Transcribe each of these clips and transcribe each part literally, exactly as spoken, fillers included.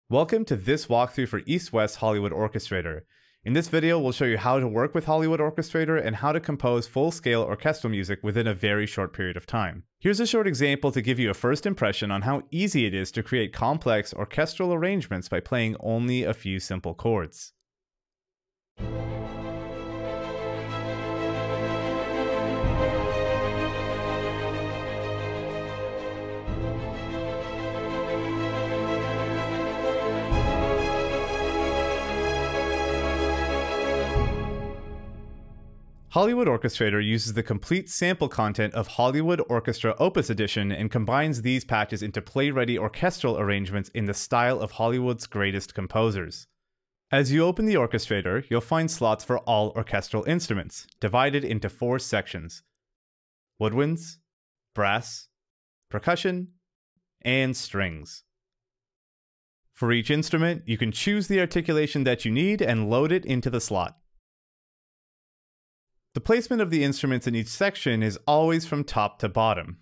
Welcome to this walkthrough for EastWest Hollywood Orchestrator. In this video, we'll show you how to work with Hollywood Orchestrator and how to compose full-scale orchestral music within a very short period of time. Here's a short example to give you a first impression on how easy it is to create complex orchestral arrangements by playing only a few simple chords. Hollywood Orchestrator uses the complete sample content of Hollywood Orchestra Opus Edition and combines these patches into play-ready orchestral arrangements in the style of Hollywood's greatest composers. As you open the Orchestrator, you'll find slots for all orchestral instruments, divided into four sections: woodwinds, brass, percussion, and strings. For each instrument, you can choose the articulation that you need and load it into the slot. The placement of the instruments in each section is always from top to bottom.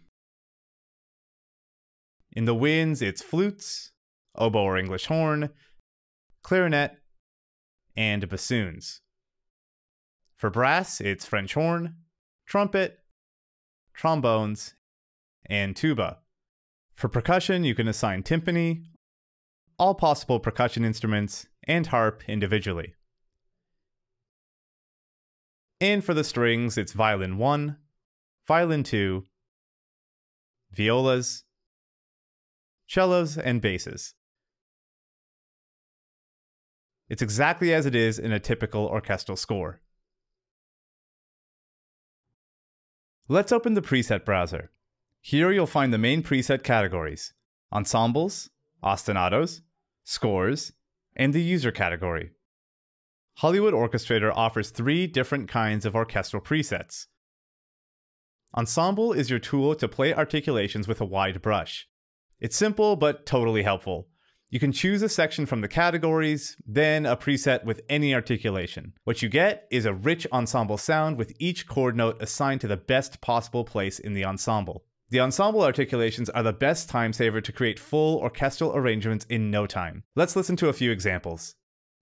In the winds, it's flutes, oboe or English horn, clarinet, and bassoons. For brass, it's French horn, trumpet, trombones, and tuba. For percussion, you can assign timpani, all possible percussion instruments, and harp individually. And for the strings, it's violin one, violin two, violas, cellos, and basses. It's exactly as it is in a typical orchestral score. Let's open the preset browser. Here you'll find the main preset categories: ensembles, ostinatos, scores, and the user category. Hollywood Orchestrator offers three different kinds of orchestral presets. Ensemble is your tool to play articulations with a wide brush. It's simple but totally helpful. You can choose a section from the categories, then a preset with any articulation. What you get is a rich ensemble sound with each chord note assigned to the best possible place in the ensemble. The ensemble articulations are the best time saver to create full orchestral arrangements in no time. Let's listen to a few examples.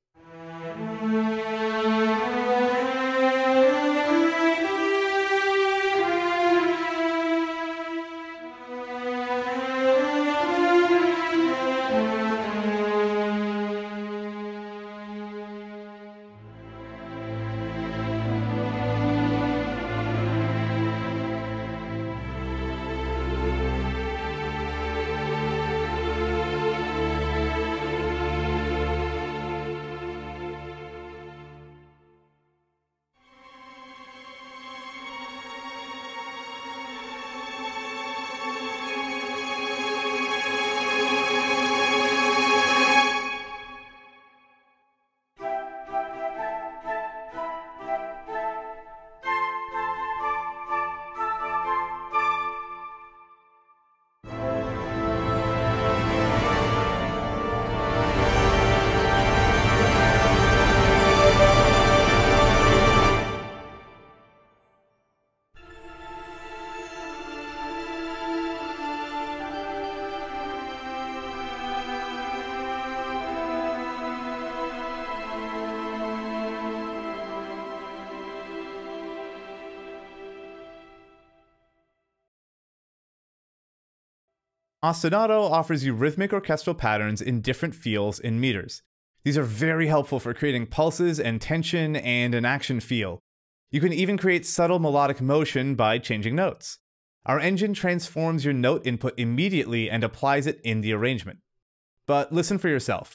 Ostinato offers you rhythmic orchestral patterns in different feels in meters. These are very helpful for creating pulses and tension and an action feel. You can even create subtle melodic motion by changing notes. Our engine transforms your note input immediately and applies it in the arrangement. But listen for yourself.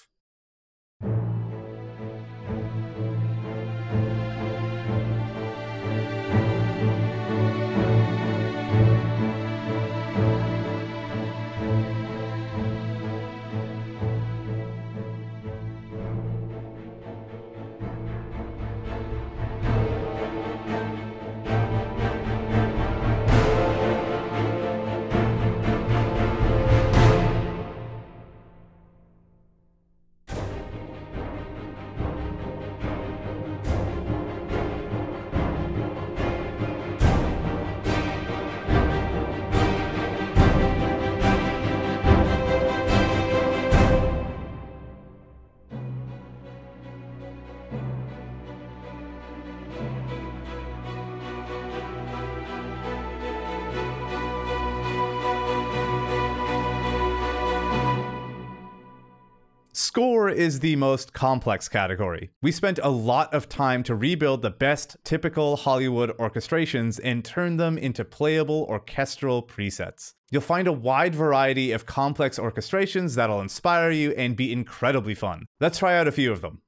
Score is the most complex category. We spent a lot of time to rebuild the best typical Hollywood orchestrations and turn them into playable orchestral presets. You'll find a wide variety of complex orchestrations that'll inspire you and be incredibly fun. Let's try out a few of them.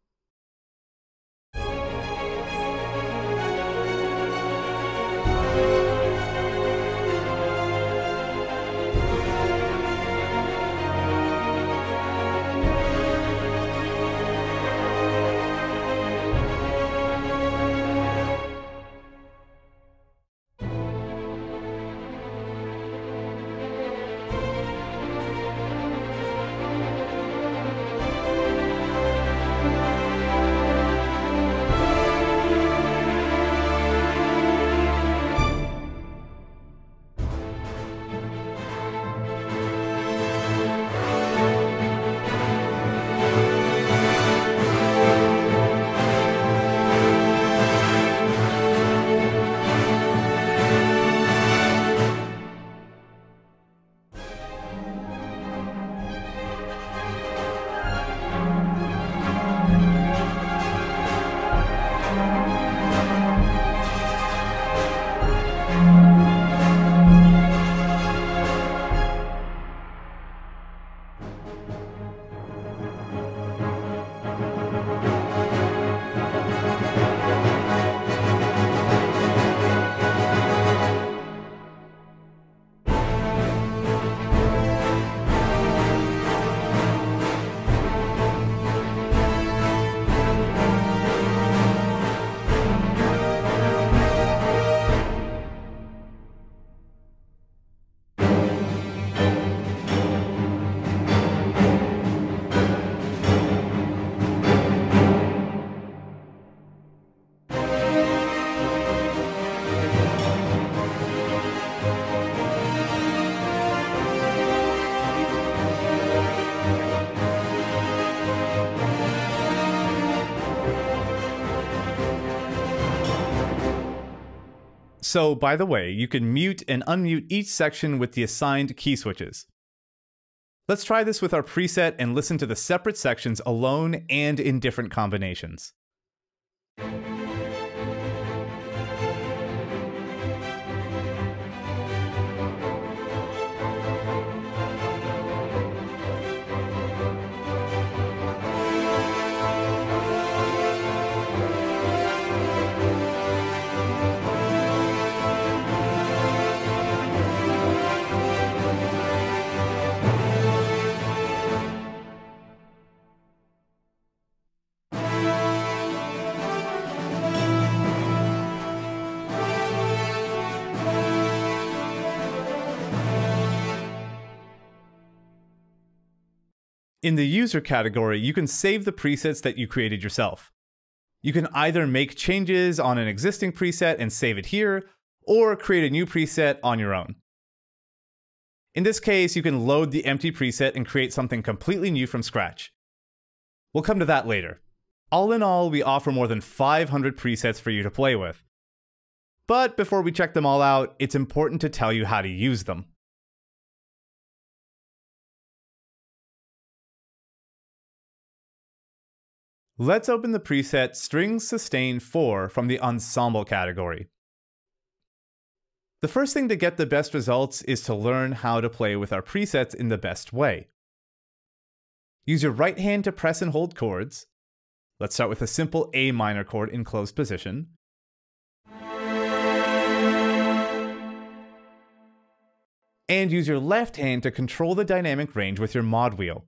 So, by the way, you can mute and unmute each section with the assigned key switches. Let's try this with our preset and listen to the separate sections alone and in different combinations. In the user category, you can save the presets that you created yourself. You can either make changes on an existing preset and save it here, or create a new preset on your own. In this case, you can load the empty preset and create something completely new from scratch. We'll come to that later. All in all, we offer more than five hundred presets for you to play with. But before we check them all out, it's important to tell you how to use them. Let's open the preset Strings Sustain four from the Ensemble category. The first thing to get the best results is to learn how to play with our presets in the best way. Use your right hand to press and hold chords. Let's start with a simple A minor chord in closed position. And use your left hand to control the dynamic range with your mod wheel.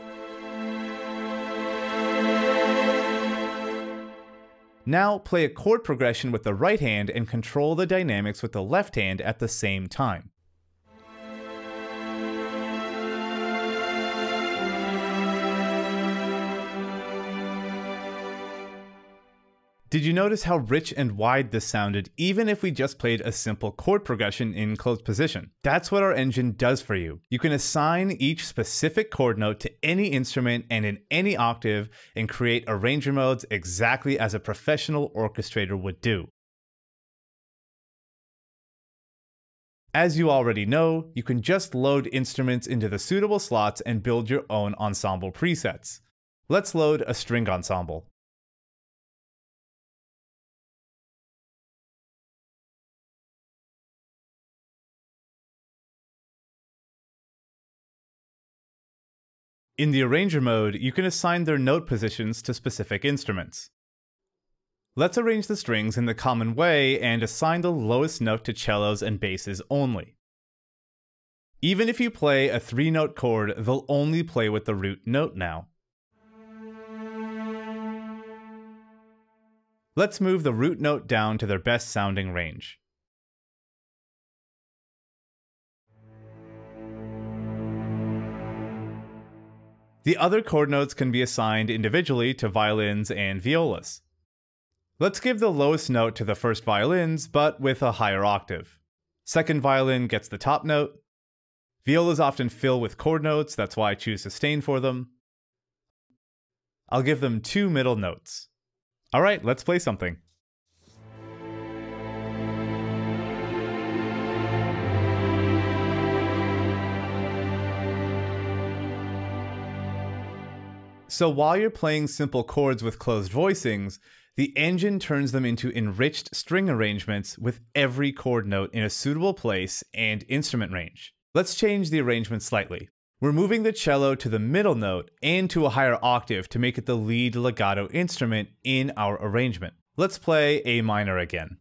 Now play a chord progression with the right hand and control the dynamics with the left hand at the same time. Did you notice how rich and wide this sounded even if we just played a simple chord progression in closed position? That's what our engine does for you. You can assign each specific chord note to any instrument and in any octave and create arranger modes exactly as a professional orchestrator would do. As you already know, you can just load instruments into the suitable slots and build your own ensemble presets. Let's load a string ensemble. In the arranger mode, you can assign their note positions to specific instruments. Let's arrange the strings in the common way and assign the lowest note to cellos and basses only. Even if you play a three-note chord, they'll only play with the root note now. Let's move the root note down to their best sounding range. The other chord notes can be assigned individually to violins and violas. Let's give the lowest note to the first violins, but with a higher octave. Second violin gets the top note. Violas often fill with chord notes, that's why I choose sustain for them. I'll give them two middle notes. Alright, let's play something. So while you're playing simple chords with closed voicings, the engine turns them into enriched string arrangements with every chord note in a suitable place and instrument range. Let's change the arrangement slightly. We're moving the cello to the middle note and to a higher octave to make it the lead legato instrument in our arrangement. Let's play A minor again.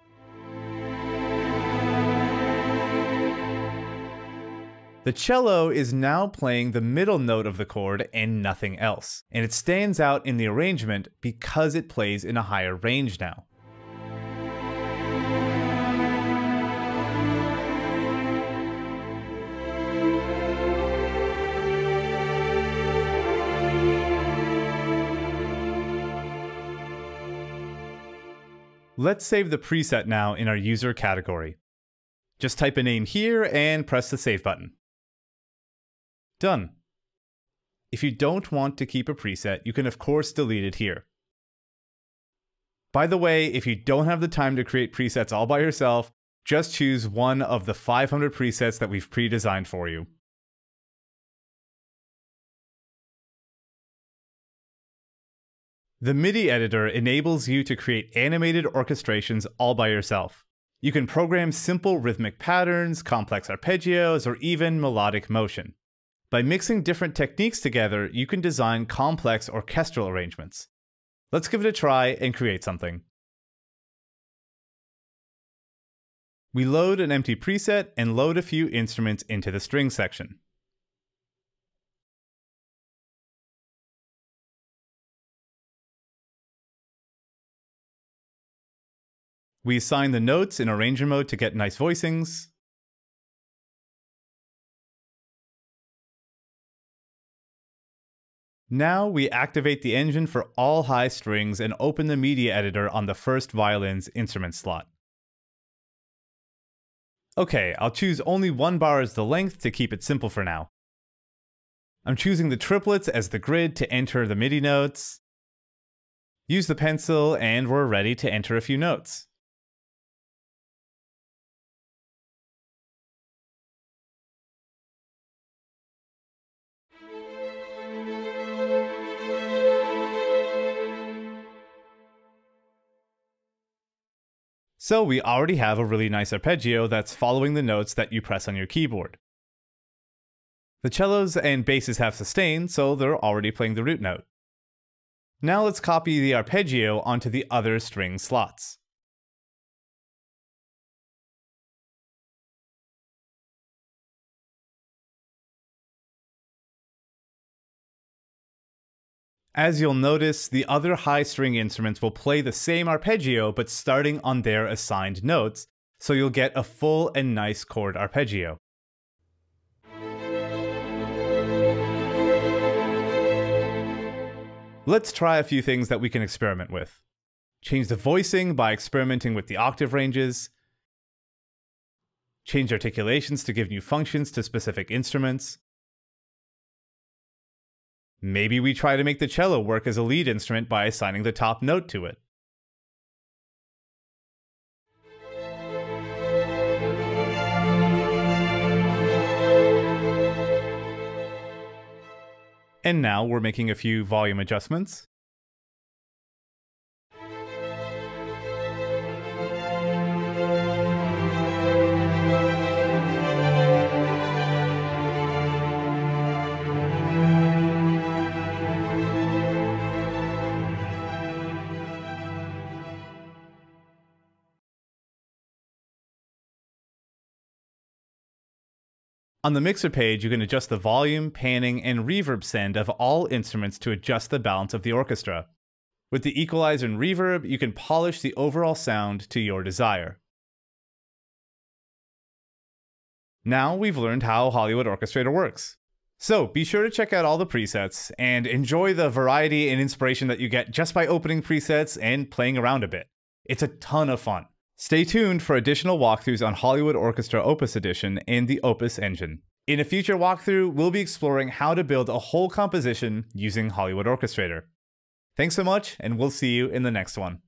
The cello is now playing the middle note of the chord and nothing else, and it stands out in the arrangement because it plays in a higher range now. Let's save the preset now in our user category. Just type a name here and press the save button. Done. If you don't want to keep a preset, you can of course delete it here. By the way, if you don't have the time to create presets all by yourself, just choose one of the five hundred presets that we've pre-designed for you. The MIDI editor enables you to create animated orchestrations all by yourself. You can program simple rhythmic patterns, complex arpeggios, or even melodic motion. By mixing different techniques together, you can design complex orchestral arrangements. Let's give it a try and create something. We load an empty preset and load a few instruments into the string section. We assign the notes in arranger mode to get nice voicings. Now we activate the engine for all high strings and open the media editor on the first violin's instrument slot. Okay, I'll choose only one bar as the length to keep it simple for now. I'm choosing the triplets as the grid to enter the MIDI notes. Use the pencil and we're ready to enter a few notes. So we already have a really nice arpeggio that's following the notes that you press on your keyboard. The cellos and basses have sustain, so they're already playing the root note. Now let's copy the arpeggio onto the other string slots. As you'll notice, the other high string instruments will play the same arpeggio but starting on their assigned notes, so you'll get a full and nice chord arpeggio. Let's try a few things that we can experiment with. Change the voicing by experimenting with the octave ranges. Change articulations to give new functions to specific instruments. Maybe we try to make the cello work as a lead instrument by assigning the top note to it. And now we're making a few volume adjustments. On the mixer page, you can adjust the volume, panning, and reverb send of all instruments to adjust the balance of the orchestra. With the equalizer and reverb, you can polish the overall sound to your desire. Now we've learned how Hollywood Orchestrator works. So be sure to check out all the presets and enjoy the variety and inspiration that you get just by opening presets and playing around a bit. It's a ton of fun. Stay tuned for additional walkthroughs on Hollywood Orchestra Opus Edition and the Opus engine. In a future walkthrough, we'll be exploring how to build a whole composition using Hollywood Orchestrator. Thanks so much, and we'll see you in the next one.